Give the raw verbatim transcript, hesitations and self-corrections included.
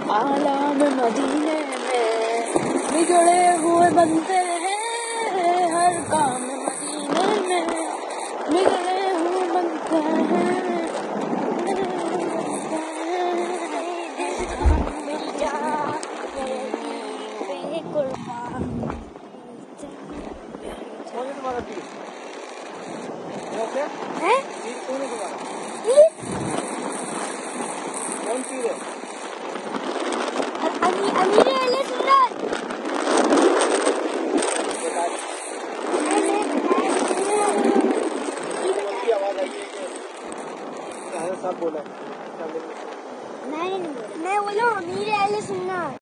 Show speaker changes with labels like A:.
A: आलाम मदीने में बिगड़े हुए बनते हैं, हर काम मदीने में बिगड़े हुए बनते हैं।
B: है?
C: कौन है तुम्हारा? कौन पीर है?
B: अमी अमीर अली सुन्नत।
C: की आवाज आई है कि साहब बोला है।
B: मैं नहीं बोला, मैं बोला अमीर अली सुन्नत।